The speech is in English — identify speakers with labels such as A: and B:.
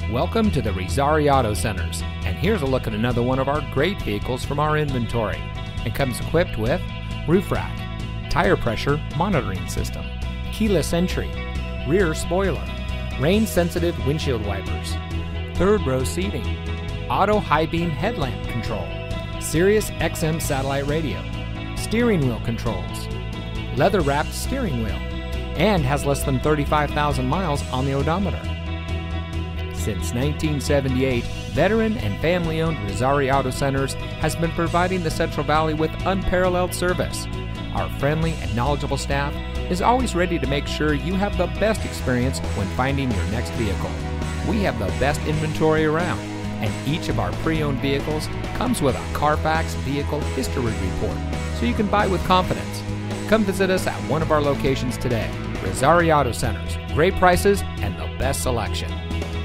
A: Welcome to the Rizari Auto Centers, and here's a look at another one of our great vehicles from our inventory. It comes equipped with roof rack, tire pressure monitoring system, keyless entry, rear spoiler, rain-sensitive windshield wipers, third row seating, auto high beam headlamp control, Sirius XM satellite radio, steering wheel controls, leather-wrapped steering wheel, and has less than 35,000 miles on the odometer. Since 1978, veteran and family-owned Rizari Auto Centers has been providing the Central Valley with unparalleled service. Our friendly and knowledgeable staff is always ready to make sure you have the best experience when finding your next vehicle. We have the best inventory around, and each of our pre-owned vehicles comes with a Carfax Vehicle History Report, so you can buy with confidence. Come visit us at one of our locations today. Rizari Auto Centers, great prices and the best selection.